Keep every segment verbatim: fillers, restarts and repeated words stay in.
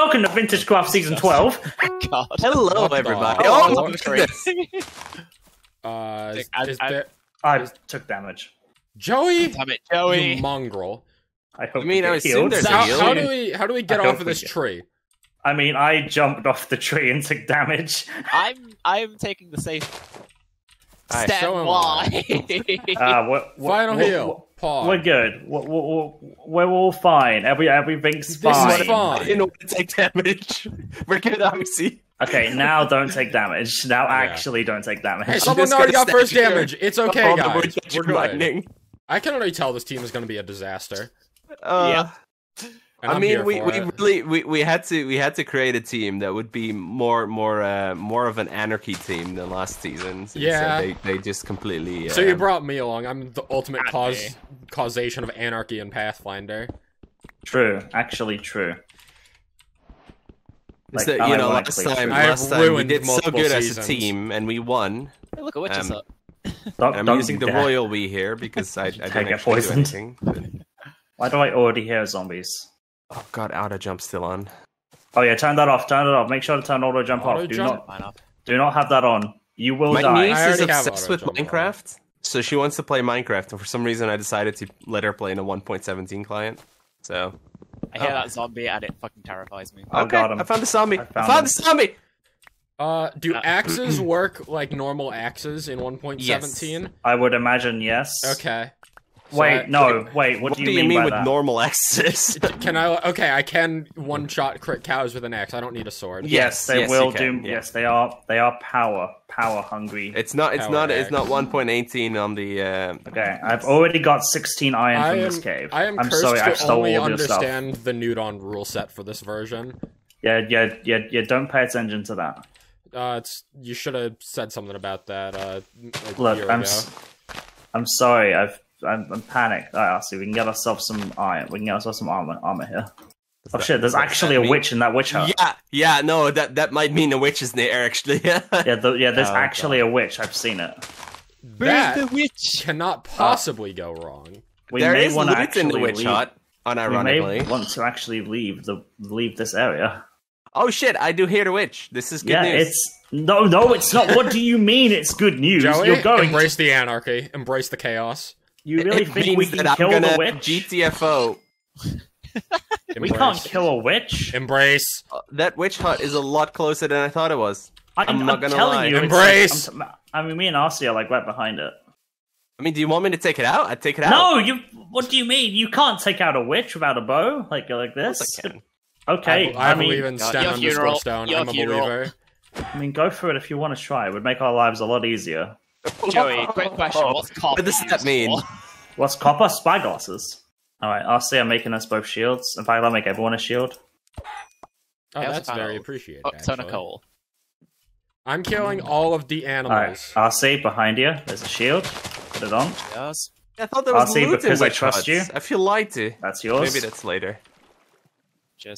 welcome to WinterCraft Season twelve. God. Hello, everybody. Oh, Oh, look at this. Uh, is, I- is I- there... I took damage. Joey, Damn it, you Joey. mongrel. I hope I mean, you I get assume healed. there's a How, heal. how do we how do we get I off hope of we this get- tree? I mean, I jumped off the tree and took damage. I'm I'm taking the safe. Alright, Stand so am why? Uh, we're, we're, Final we're, heal. Pause. We're good. We're, we're, we're all fine. Every everything's This fine. is fine. I didn't want to take damage. We're good, Arcy. Okay, now don't take damage. Now Yeah. actually don't take damage. Hey, I'm someone just already gonna got first stand here. damage. It's okay, All the guys. words that We're you're good. lightning. I can already tell this team is going to be a disaster. Uh, Yeah. And I I'm mean, here we, for we it. really we, we had to we had to create a team that would be more more uh, more of an anarchy team than last season. Since, uh, Yeah. they they just completely. Uh, So you brought me along. I'm the ultimate Not cause me. causation of anarchy in Pathfinder. True. Actually, true. Is Like, that, you know, unironically last time, true. I have last time we ruined did so multiple good seasons. as a team, and we won. Hey, look at witch is Um, up. Don't, And I'm don't using the you dare. royal we here because I, I didn't get actually do poisoned. anything. but- Why do I already hear zombies? Oh god, auto jump still on. Oh yeah, turn that off. Turn it off. Make sure to turn auto jump off. Do Auto-jump? not, Mine up. do not have that on. You will My die. niece I is already have obsessed with auto-jump on. Minecraft, so she wants to play Minecraft, and for some reason I decided to let her play in a one point seventeen client. So I hear Oh. that zombie and it fucking terrifies me. Oh, okay, got him. I found the zombie. I I found found, him. the zombie. Uh, do Uh, axes work like normal axes in one point seventeen? I would imagine yes. Okay. So Wait, I- no, wait. What, What, do you mean, mean by with that? normal access? Can I? Okay, I can one-shot crit cows with an axe. I don't need a sword. Yes, they Yes, will you can, do. yeah. Yes, they are. They are power, power hungry. It's not. It's Power not. It's axe. not one point eighteen on the. Uh, Okay, I've already got sixteen iron I from am, this cave. I am I'm cursed sorry, I to stole only all your stuff. understand the Nudon rule set for this version. Yeah, yeah, yeah, yeah. Don't pay attention to that. Uh, it's you should have said something about that. Uh, like a Look, year I'm, ago. s- I'm sorry. I've, I'm, I'm panicked. Alright, I'll see. We can get ourselves some iron. We can get ourselves some armor, armor here. Oh shit! There's does that actually a mean- witch in that witch hut. yeah, yeah. No, that that might mean a witch is there. Actually, Yeah, the, yeah. There's Oh, actually a witch. I've seen it. that Where's the witch? cannot possibly go wrong. We there may is want to loot actually in the witch leave. hut. We Unironically. may want to actually leave the leave this area. Oh shit! I do hear the witch. This is good yeah, news. it's no, no, it's not. What do you mean? It's good news. Joey, You're going. embrace the anarchy, embrace the chaos. You really it think means we can that I'm kill gonna the witch? G T F O. We Embrace. can't kill a witch. Embrace. Uh, that witch hut is a lot closer than I thought it was. I, I'm not gonna telling lie. you, it's Embrace. like- I'm t- I mean, me and Arcy are like right behind it. I mean, do you want me to take it out? I'd take it out. No, you. What do you mean? You can't take out a witch without a bow, like like Of this. course I can. Okay, I, I, I, mean, believe in God, Sten your underscore funeral, Stone. your I'm a funeral. believer. I mean, go for it if you want to try. It would make our lives a lot easier. Joey, quick question. What's copper What does that used mean? for? What's copper? Spyglasses. All right, Arcy, I'm making us both shields. In fact, I'll make everyone a shield. Oh, I also that's found very a- appreciated. Oh, ton of actually. coal. I'm killing all of the All right, animals. Arcy, behind you. There's a shield. Put it on. Yes. I thought there was Arcy, loot in because I witch trust huts. you. I feel lied to. That's yours. Maybe that's later. Cheers.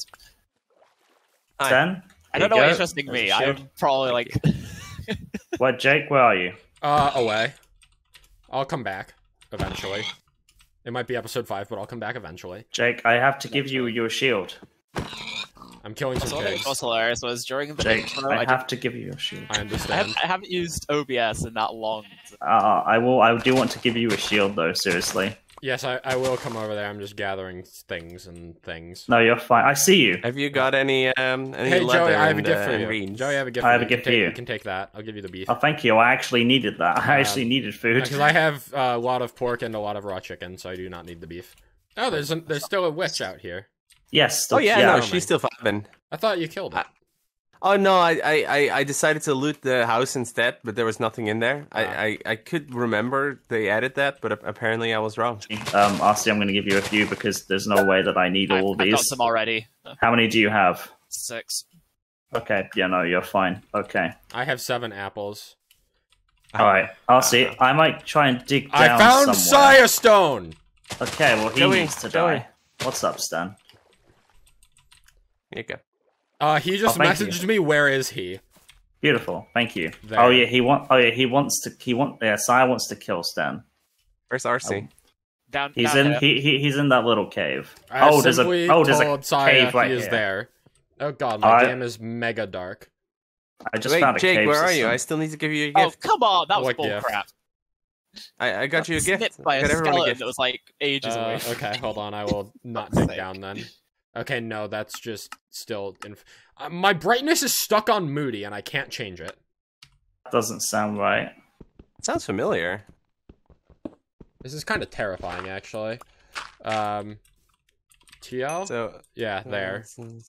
Hi. Ten. I don't know why you're trusting me. I'm probably like. What, Jake? Where are you? Uh, away. I'll come back eventually. It might be episode five, but I'll come back eventually. Jake, I have to give you your shield. I'm killing So some what I think pigs. was hilarious was during the Jake, intro, I I, have to give you your shield. I I, understand. have, I haven't used O B S in that long. Uh, I will. I do want to give you a shield, though. Seriously. Yes, I, I will come over there. I'm just gathering things and things. No, you're fine. I see you. Have you got any um any Hey, leather Joey, I have a and, gift uh, for and you. greens? Joey, I have a gift I for have you. a You gift can for take- you. You can take that. I'll give you the beef. Oh, thank you. I actually needed that. I Um, actually needed food. Because I have uh, a lot of pork and a lot of raw chicken, so I do not need the beef. Oh, there's a, there's still a witch out here. Yes. Oh yeah, yeah. no, she's still vibing. I thought you killed it. Oh no, I, I, I- I decided to loot the house instead, but there was nothing in there. I, Ah. I, I could remember they added that, but apparently I was wrong. Um, Arcy, I'm going to give you a few because there's no way that I need I've, all of I've got these. some already. How many do you have? Six. Okay. Yeah. No, you're fine. Okay. I have seven apples. All right. Arcy, I might try and dig down I found somewhere. Sire Stone! Okay. Well, he Joey, needs to Joey. die. What's up, Stan? Here you go. Uh, he just Oh, thank messaged you. me, where is he? Beautiful. Thank you. There. Oh yeah, he want. Oh yeah, he wants to. He want. Yeah, Sire wants to kill Stan. Where's Arcy? Down. He's down in. here. He, he he's in that little cave. I oh, there's a. simply Oh, there's a told Sire cave right he is here. there. Oh god, my I- game is mega dark. I just Wait, found a Jake, cave where are you? system. I still need to give you a Oh, gift. come on, that was What gift? bullcrap. I, I got you a gift. Snipped by I got a everyone a skeleton gift. that was like ages Uh, away. okay, hold on. I will not dig down then. Okay, no, that's just still. Inf uh, my brightness is stuck on moody, and I can't change it. Doesn't sound right. Sounds familiar. This is kind of terrifying, actually. Um, T L? So Yeah, there.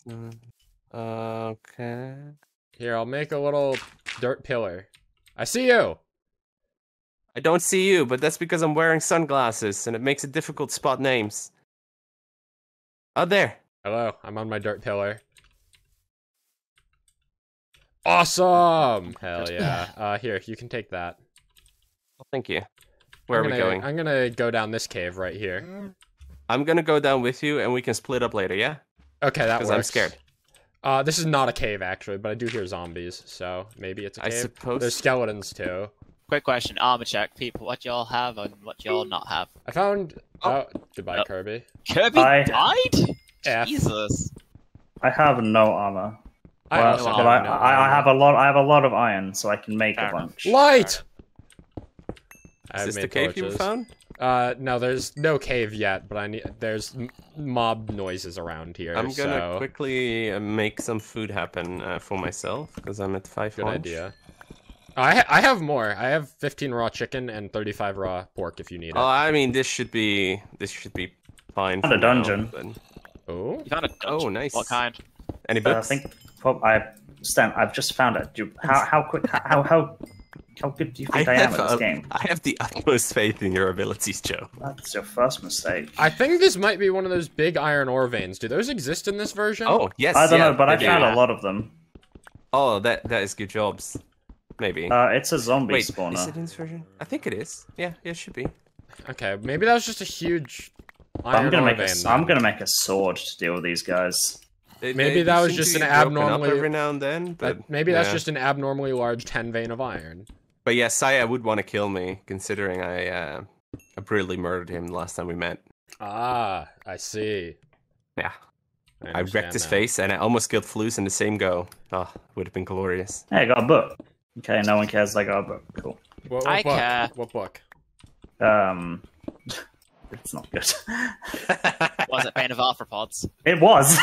Okay. Here, I'll make a little dirt pillar. I see you! I don't see you, but that's because I'm wearing sunglasses, and it makes it difficult to spot names. Oh, there. Hello, I'm on my dirt pillar. Awesome! Hell yeah. Uh, here, you can take that. Well, thank you. Where I'm are gonna, we going? I'm gonna go down this cave right here. I'm gonna go down with you, and we can split up later, yeah? Okay, that works. Because I'm scared. Uh, this is not a cave, actually, but I do hear zombies, so maybe it's a I cave. suppose- There's skeletons, too. Quick question, armor check, people. What y'all have and what y'all not have? I found... Oh. Oh, goodbye, Oh. Kirby. Kirby I- died? F. Jesus. I have no armor. I Well, also but have I, no I, I armor. have a lot. I have a lot of iron, so I can make Fair a enough. bunch. Light! I Is have this the made cave you torches. found? Uh, no, there's no cave yet, but I need. There's m mob noises around here. I'm gonna so quickly uh, make some food happen uh, for myself, because I'm at five good lunch. idea. Oh, I ha I have more. I have fifteen raw chicken and thirty-five raw pork if you need it. Oh, I mean, this should be this should be fine. Found for a dungeon. now, but- Oh, You found a dungeon. Oh, nice. What kind? Any Uh, I books? think. Well, I Sten, I've just found it. Do, how how quick? How how how good do you think I, am at this uh, game? I have the utmost faith in your abilities, Joe. That's your first mistake. I think this might be one of those big iron ore veins. Do those exist in this version? Oh, yes. I don't yeah, know, but I they found do. a lot of them. Oh, that that is good jobs. Maybe. Uh, it's a zombie Wait, spawner. is it in this version? I think it is. Yeah, yeah, it should be. Okay, maybe that was just a huge iron I'm gonna ore make a. vein. s- then. I'm gonna make a sword to deal with these guys. They- Maybe they that was seem just to an be broken up abnormally- every now and then, but But maybe that's yeah. just an abnormally large ten vein of iron. But yeah, Saya would want to kill me, considering I uh, I brutally murdered him the last time we met. Ah, I see. Yeah, I, understand wrecked his now. face, and I almost killed Flus in the same go. Oh, would have been glorious. Hey, I got a book. Okay, no one cares. I got a book. Cool. What, what I book? care. What book? Um, it's not good. Was it Bane of Arthropods? It was.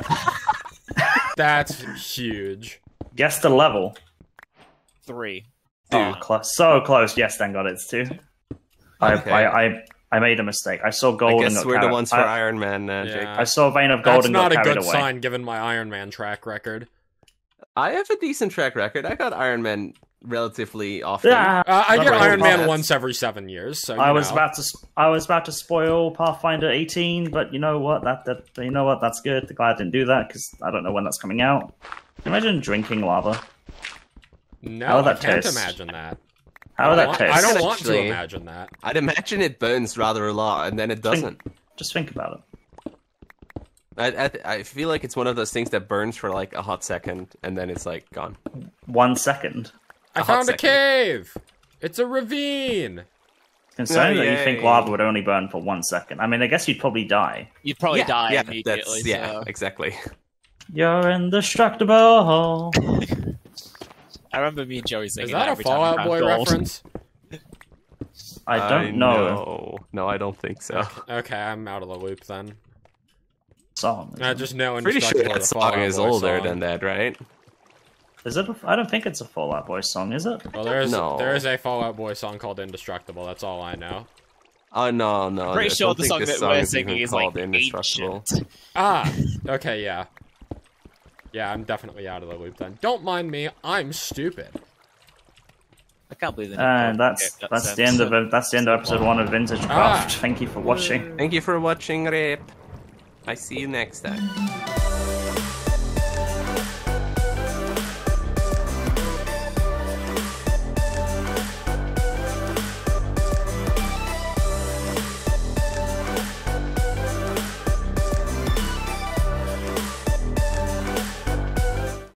That's huge. Guess the level. Three. Oh, close. So close. Yes, then got it too. I, Okay. I, I, I made a mistake. I saw I gold and guess got we're the carried- ones for I, Iron Man, uh, Jake. Yeah. I saw a vein of gold That's and not got a carried good away. sign given my Iron Man track record. I have a decent track record. I got Iron Man relatively often. Yeah. Uh, I Not get really Iron Man fast. once every seven years, so you I was know. about to. s- I was about to spoil Pathfinder eighteen, but you know what? That that you know what? That's good. The guy didn't do that because I don't know when that's coming out. Can you imagine drinking lava? No, How would I that can't taste? imagine that. How would I that don't, taste? I don't want to Actually- imagine that. I'd imagine it burns rather a lot, and then it doesn't. Just think about it. I, I I feel like it's one of those things that burns for like a hot second, and then it's like gone. One second. I A hot found a second. cave! It's a ravine! Considering Oh, that you think yay. lava would only burn for one second, I mean, I guess you'd probably die. You'd probably yeah, die yeah, immediately. That's, yeah, so- exactly. You're indestructible. I remember me and Joey singing Is that a every time we Fallout found Boy gold. reference? I don't know. know. No, I don't think so. Okay, I'm out of the loop then. Song. I just know Pretty sure Indestructible that is a song Fallout is Boy older song. than that, right? Is it? A, I don't think it's a Fallout Boy song, is it? Well, there is No. there is a Fallout Boy song called Indestructible. That's all I know. Oh no, no. Pretty I sure don't the think song this that song we're is singing even is like called Indestructible. ancient. Ah, okay, yeah, yeah. I'm definitely out of the loop then. Don't mind me. I'm stupid. I can't believe that. And that's that's the end of it. That's the end of episode one of Vintage Craft. Ah. Thank you for watching. Thank you for watching, Rip. I see you next time.